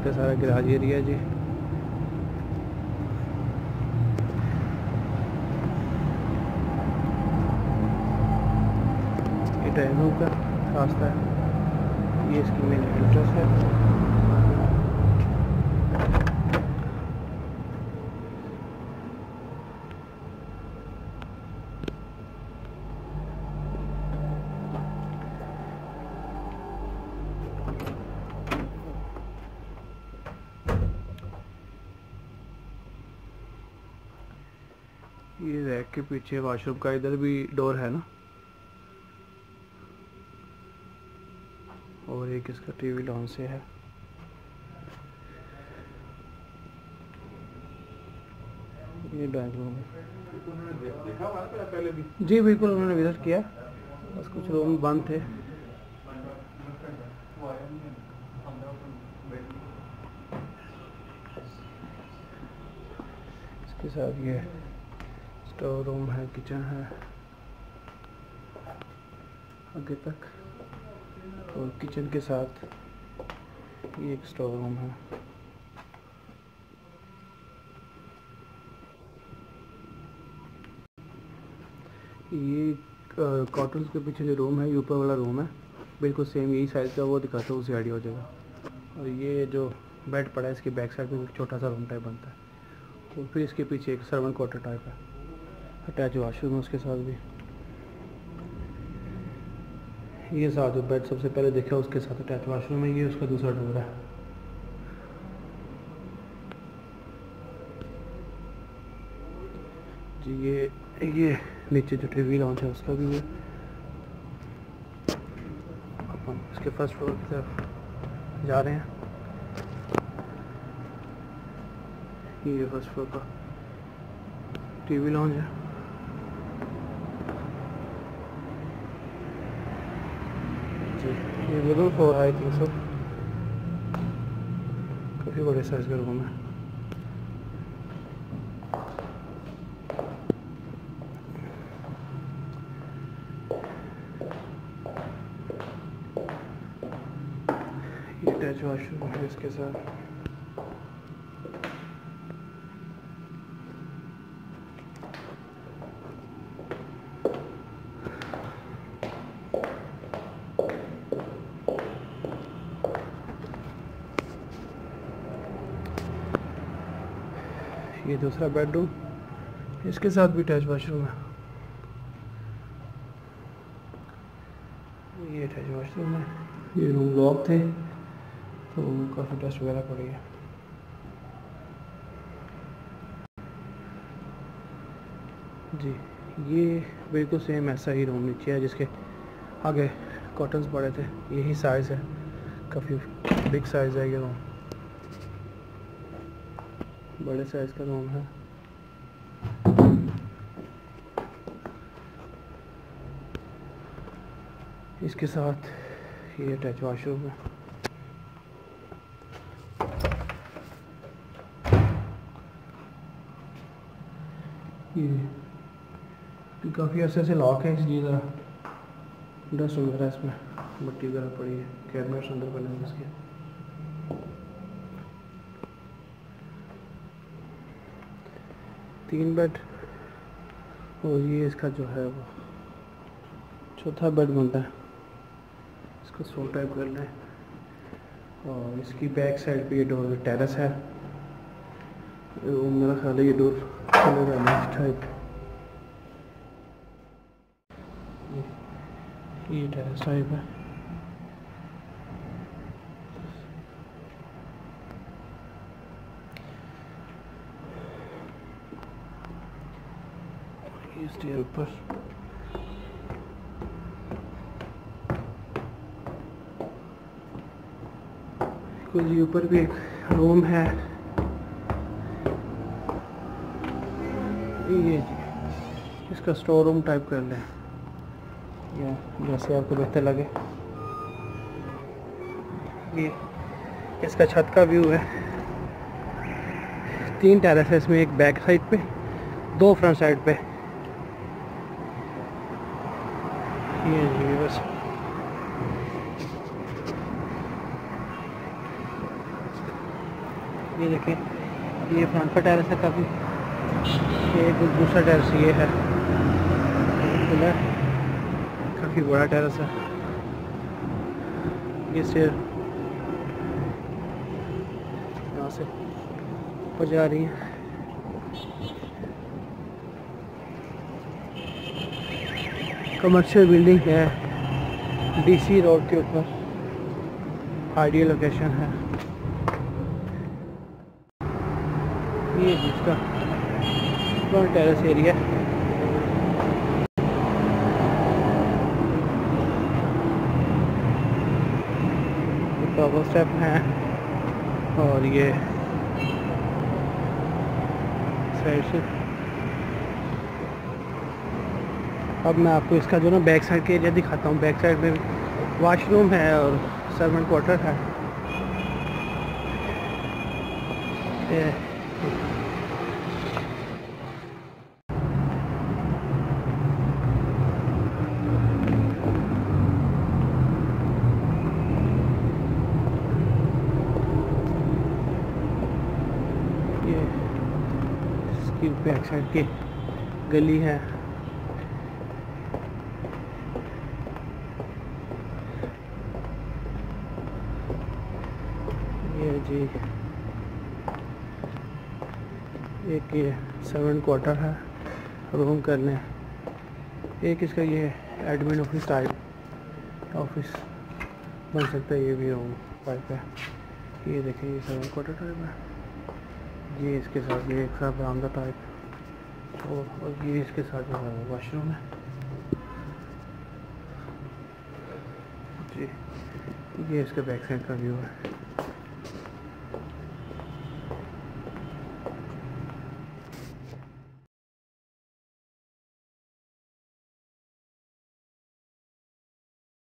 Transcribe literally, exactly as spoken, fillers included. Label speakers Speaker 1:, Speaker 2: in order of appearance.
Speaker 1: के सारा garage area जी। ये ड्राइंग रूम का रास्ता है, ये इसकी मेन एंट्रेंस है। ये रैक के पीछे वॉशरूम का इधर भी डोर है ना, और एक इसका टीवी लॉन से है। ये ड्राइंग रूम है। देखा हुआ है पहले भी? जी बिल्कुल, उन्होंने विजिट किया, बस कुछ रूम बंद थे। इसके साथ ये स्टोर रूम है, किचन है आगे तक, और किचन के साथ ये एक स्टोर रूम है। ये कॉटन्स के पीछे जो रूम है, ये ऊपर वाला रूम है, बिल्कुल सेम यही साइज का, वो दिखाता हूँ, उसे आइडिया हो जाएगा। और ये जो बेड पड़ा है इसके बैक साइड में एक छोटा सा रूम टाइप बनता है, और फिर इसके पीछे एक सर्वेंट क्वार्टर टाइप है, अटैच वॉशरूम है उसके साथ भी। ये साथ जो बेड सबसे पहले देखा उसके साथ अटैच वॉशरूम है, ये उसका दूसरा डोर है। जी ये ये नीचे जो टीवी लॉन्च है उसका भी है। अपन इसके फर्स्ट फ्लोर की तरफ जा रहे हैं। ये फर्स्ट फ्लोर का टीवी लॉन्च है। जी ये level four I think so, काफ़ी बड़े साइज का रूम है। ये अटैच वॉशरूम है इसके साथ। ये दूसरा बेडरूम, इसके साथ भी अटैच वॉशरूम है। ये अटैच वॉशरूम है। ये रूम लॉक थे तो काफ़ी डस्ट वगैरह पड़ी है। जी ये बिल्कुल सेम ऐसा ही रूम नीचे है जिसके आगे कॉटन्स पड़े थे, यही साइज़ है, काफ़ी बिग साइज़ है ये रूम, बड़े साइज का रूम है। इसके साथ ये अटैच वॉशरूम है। ये काफ़ी अच्छे से लॉक है, इसलिए ज़रा डस्ट वगैरह इसमें मिट्टी वगैरह पड़ी है, कैबिनेट्स अंदर बने हैं इसके। तीन बेड, और ये इसका जो है वो चौथा बेड बनता है, इसको सो टाइप कर लें। और इसकी बैक साइड पे ये डोर टेरेस है, मेरा ख्याल है ये डोर खुलेगा नेक्स्ट टाइप। ये टेरेस टाइप है। ये स्टेयर ऊपर, कुछ ऊपर भी एक रूम है। ये इसका स्टोर रूम टाइप कर लें, या जैसे आपको बेहतर लगे। ये इसका छत का व्यू है। तीन टेरेस है इसमें, एक बैक साइड पे, दो फ्रंट साइड पे। ये जी बस ये देखें, ये फ्रंट का टेरेस है काफ़ी। ये दूसरा टेरेस ये है, काफ़ी बड़ा टेरेस है। ये स्टेयर यहाँ से ऊपर जा रही है। कमर्शियल बिल्डिंग है डीसी रोड के ऊपर, आइडियल लोकेशन है। ये जिसका front terrace area, power step हैं और ये साइड से। अब मैं आपको इसका जो ना बैक साइड का एरिया दिखाता हूँ। बैक साइड में वॉशरूम है और सर्वेंट क्वार्टर है। ये इसकी बैक साइड की गली है। ये जी एक ये सर्वेंट क्वार्टर है, रूम कर लें। एक इसका ये एडमिन ऑफिस टाइप ऑफिस बन सकता है, ये भी रूम टाइप है। ये देखें, ये सर्वेंट क्वार्टर टाइप है। ये इसके साथ ये एक साथ बरामदा टाइप और, और ये इसके साथ जो है वॉशरूम है जी। ये इसका बैक साइड का व्यू है।